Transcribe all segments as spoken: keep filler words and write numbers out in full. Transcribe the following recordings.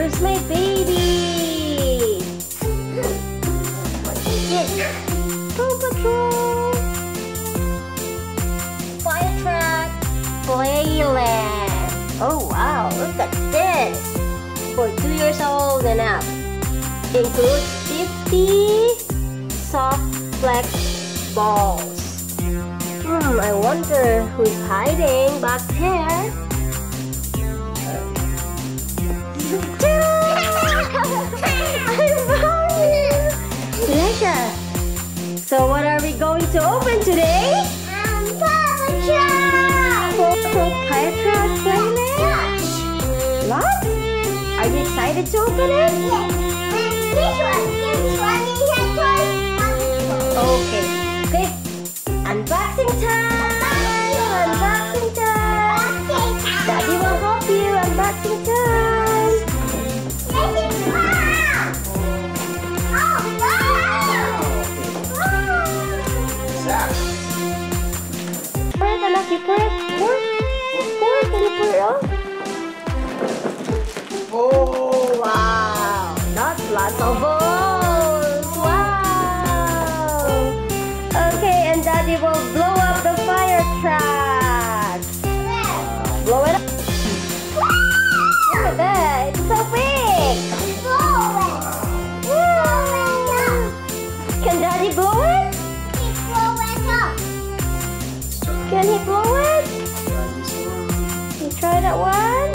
Where's my baby? What is this? Paw Patrol. Fire truck. Playland. Oh wow, look at this. For two years old and up. Includes fifty soft flex balls. Hmm, I wonder who's hiding back there. I found you! Elisha, so what are we going to open today? Um, Papa Truck! For Fire Truck Playland? What? Are you excited to open it? Yes. And this one, this one is a toy. Okay. Okay. Unboxing time! Unboxing time! Daddy will help you. Unboxing time! This is wow! Oh, wow! Wow! Pour it, anak. You pour it. Pour it. Pour it. Can you pour it off? Oh, wow! That's lots of balls! Wow! Okay, and Daddy will blow up the fire truck. Blow it up. Look at that! It's so big! Wow. Can Daddy blow it? Can he blow it? You try that one?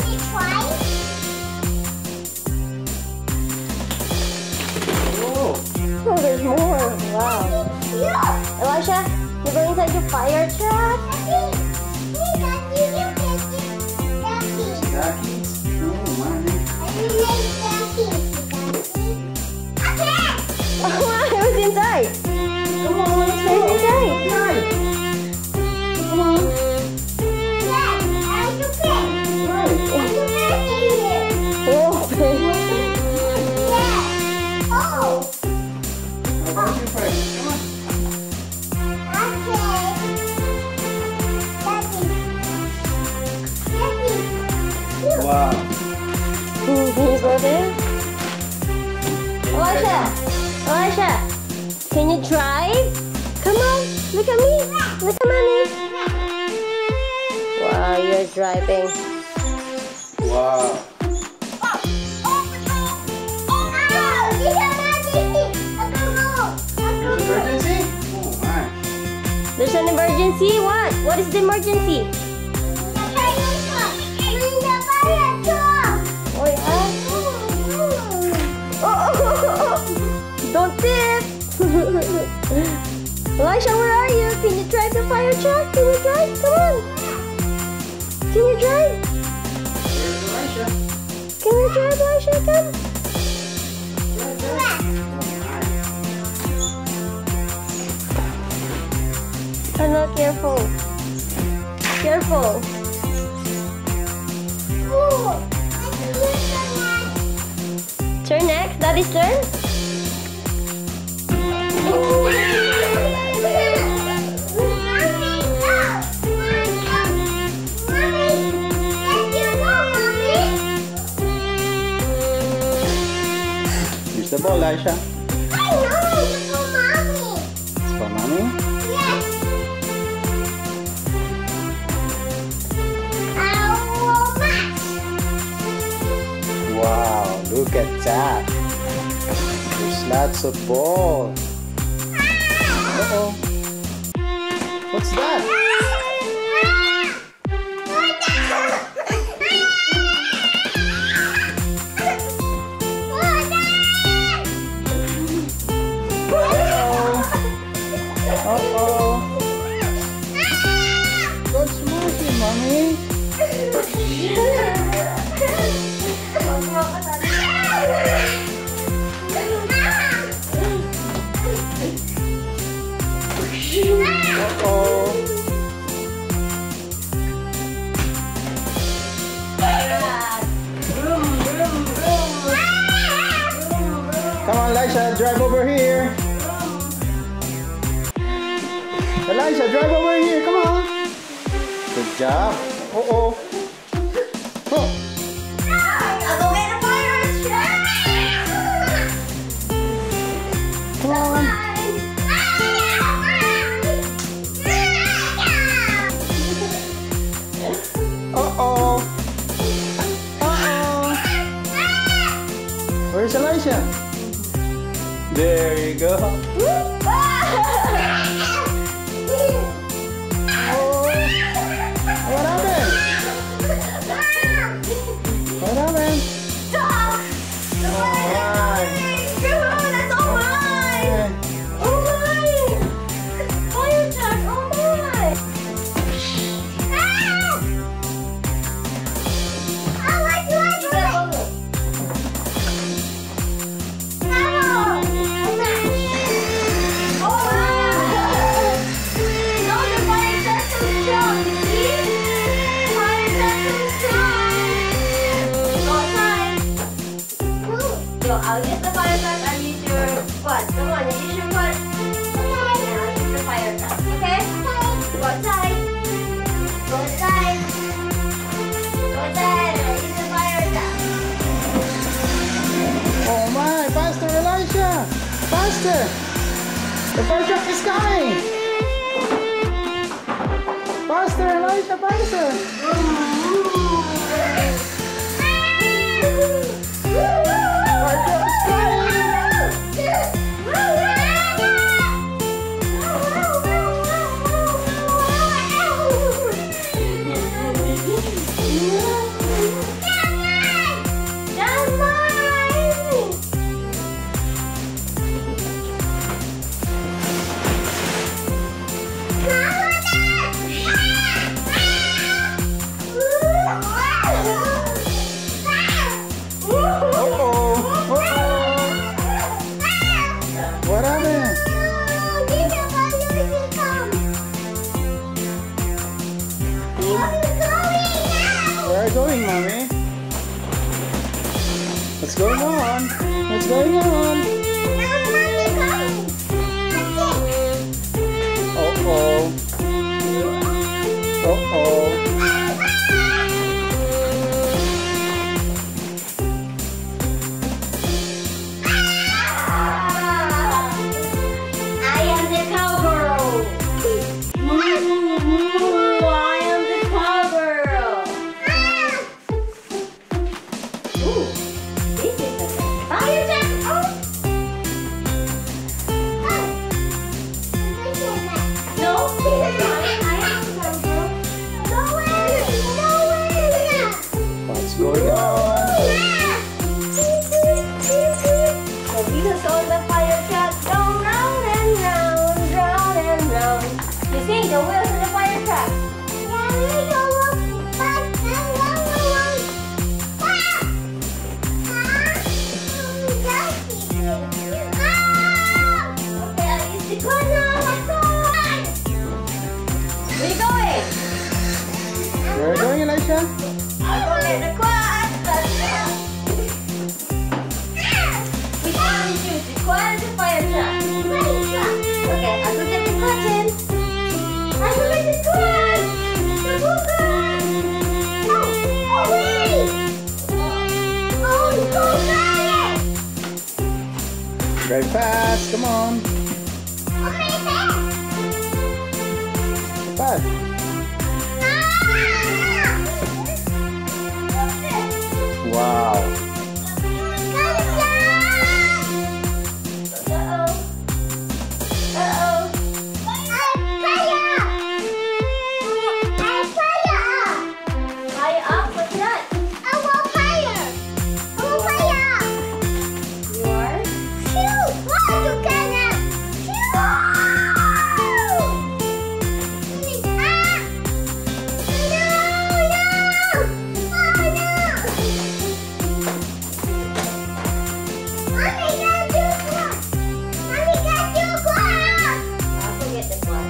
Oh, there's more. Wow. Elisha, you go inside the fire truck? Oh, wow, who's inside? Come on, let's go inside. Come on. Wow. Ooh, can you go there? Elisha! Elisha! Can you drive? Come on! Look at me! Look at mommy! Wow, you're driving. Wow. Emergency? Oh my. There's an emergency? What? What is the emergency? Oh yeah? Oh, don't tip! Elisha, where are you? Can you drive the fire truck? Can you drive? Come on! Can you drive? Where's Elisha? Can you drive, Elisha? Come! I'm not careful. Careful. Turn next. Daddy's turn. Use the ball, Elisha. I know, it's for mommy. It's for mommy? Yes. I will match. Wow, look at that. There's lots of balls. Uh-oh. What's that? Uh-oh. Don't smash it, mommy. Uh-oh. Come on, Elisha, drive over here. Elisha, drive over here. Come on. Good job. Uh-oh. Oh. I'll go get a fire truck. Where's Elisha? There you go. Oh, what happened? What happened? Stop! The fire truck is coming! That's all mine! Oh my! Fire truck, oh my! I like to like it. I'll use the fire truck, I'll use your quad. Come on, you use your quad. Okay, and I'll use the fire truck. Okay? Go outside. Go outside. Go outside, and I'll use the fire truck. Oh my, faster Elisha! Faster! The fire truck is coming! Faster Elisha, faster! Where are you going, Mommy? What's going on? What's going on? Uh-oh. Uh-oh. I am the cowgirl. I am the cowgirl. Ooh, this is the fire truck. No, I am the cowgirl. What's going on? The wheels on the fire truck go round and round, round and round. You see the wheels on the fire truck? Okay, I'll use the quad now. Where you going? Where are you going, Elisha? I'll go get the quad. Which one did you choose? The quad or the fire truck? Okay, I'll go get the quad then. I'll go get the quad. The quad. Oh, wait! Oh, go fast! Drive fast, come on. Fast. Wow. Uh-oh. Uh-oh. Fire up, what's that? You are? I'll go get the quad.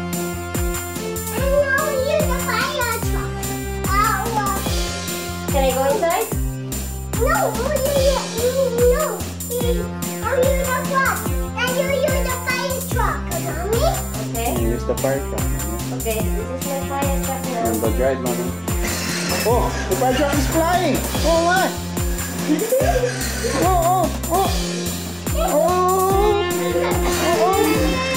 Can I go inside? No, you use no. I'll use the truck. And you use the fire truck, mommy. Okay. Use the fire truck, Mommy. Okay, this is my fire truck now. Remember, drive, Mommy. Oh, the fire truck is flying! Oh, what? Oh, oh, oh! Oh! Oh, oh!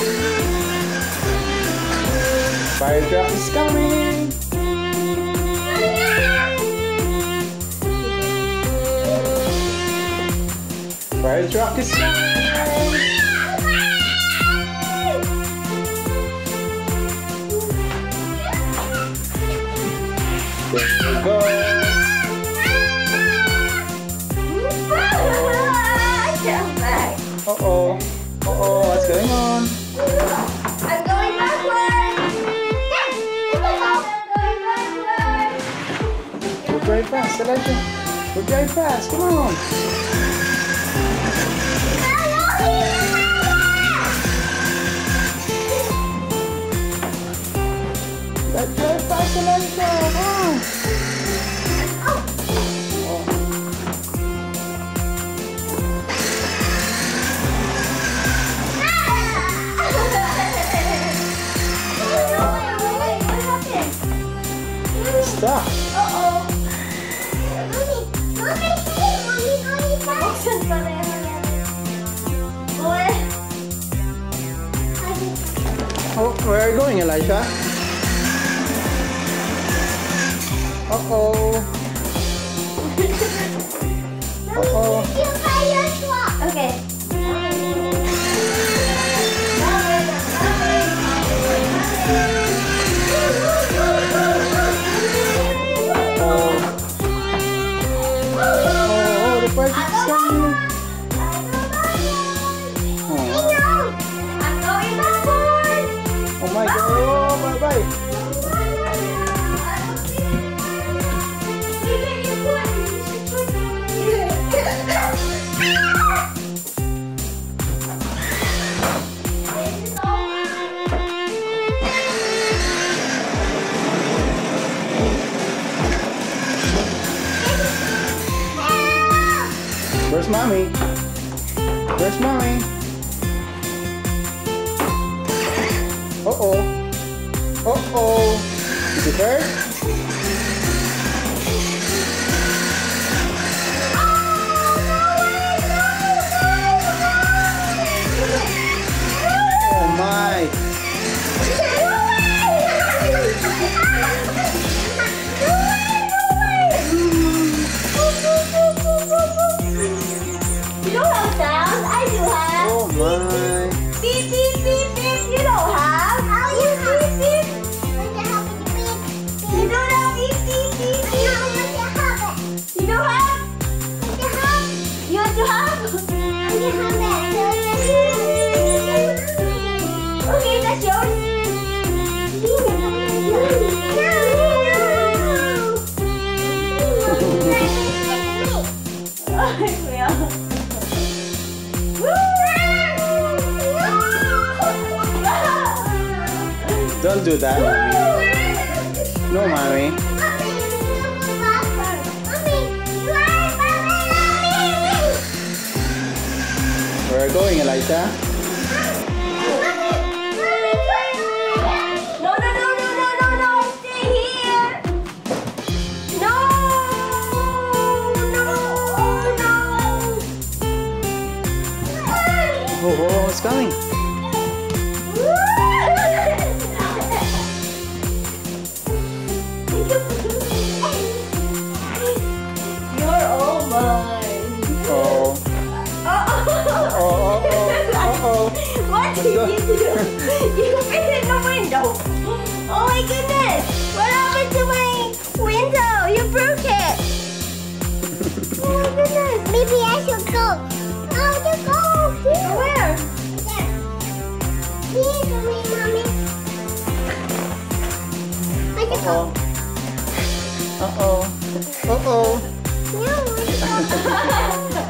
Fire truck is coming! fire truck is coming. There we go. Uh-oh. Uh-oh, what's going on? I'm going backwards. I'm going backwards. Go very fast, Elisha. Go very fast, come on. Let's go fast, Elisha. Come on. Oh. Stop. Uh-oh. Mommy, mommy, mommy, mommy, Oh, where are you going, Elisha? Uh-oh. Uh-oh. Okay. Oh, the bike is coming. I'm going backwards. Oh my god. Oh, bye-bye. Where's mommy? Where's mommy? Uh-oh. Uh-oh. Is it hurt? Oh my. You don't have sound? I do have. Oh my. Beep, beep, beep, beep. You don't have. Oh, you Beep, beep, beep. You You don't have beep, beep, beep, beep. You don't have. You want to have? Okay, that's yours. Don't do that, mommy. No, mommy. Where are you going, Elisha? No, no, no, no, no, no, no. Stay here. No, no, no. Oh, oh, oh, it's coming. You're all mine. Oh. Oh, Oh, oh, oh, oh. what did Let's go. you do? You fit in the window. Oh my goodness. What happened to my window? You broke it. Oh my goodness. Maybe I should go. Oh, to go. Here. Where? There. Here, mommy, mommy. I should go. Uh-oh. Uh-oh. Uh-oh. No, I should go.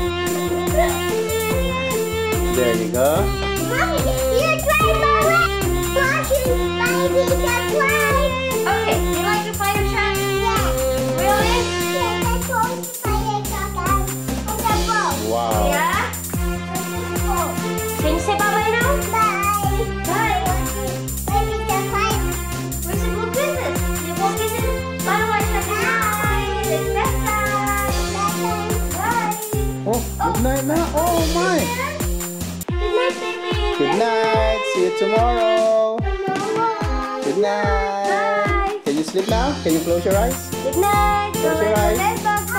There you go. Mommy, you drive away. Mommy, baby, just drive. Okay, you like your fire truck? Yeah. Really? Yes, I told you fire truck out on the boat. Wow. Yeah? Can you say bye-bye now? Bye. Bye. Baby, just drive. We're so good business. You go business? Bye-bye, bye. It's bedtime. Bye. Oh, good night now. Oh my. Good night, baby. Good night. See you tomorrow. Good night. Bye. Can you sleep now? Can you close your eyes? Good night. Close your Go eyes. to bed,